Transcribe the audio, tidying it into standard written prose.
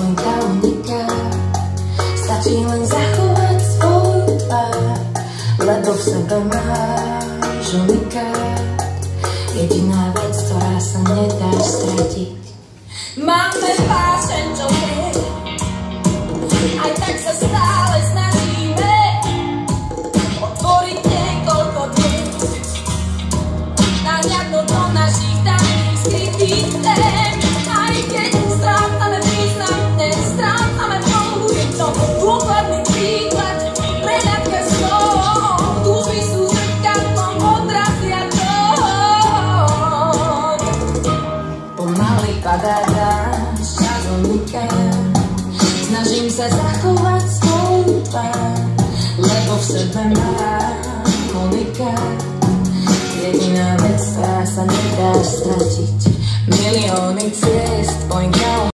poinka uniká. Stačí len zachovať svoju tvár, lebo v sebe máš unikát. Jediná vec, ktorá sa nedá stratiť. Máme vášeň, čo je, aj tak sa stále snažíme otvoriť niekoľko dní, nahliadnúť do našich daných skrytých tém. Aj keď strátame významne, strátame mnohu, je to dôkladný príklad, prehľadka slov, túžby sú zrkadlom, odrazia to. Pomaly padá dážď, čas uniká, snažím sa zachovať svoju tvár, lebo v sebe mám unikát. Jediná vec, ktorá sa nedá stratiť. Milióny ciest, poinka